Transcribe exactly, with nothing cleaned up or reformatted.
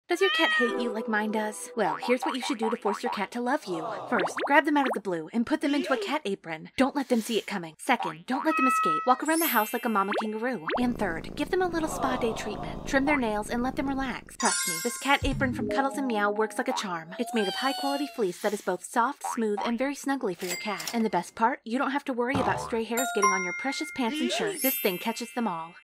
Does your cat hate you like mine does? Well, here's what you should do to force your cat to love you. First, grab them out of the blue and put them into a cat apron. Don't let them see it coming. Second, don't let them escape. Walk around the house like a mama kangaroo. And third, give them a little spa day treatment. Trim their nails and let them relax. Trust me, this cat apron from Cuddles and Meow works like a charm. It's made of high quality fleece that is both soft, smooth, and very snuggly for your cat. And the best part, you don't have to worry about stray hairs getting on your precious pants and shirt. This thing catches them all.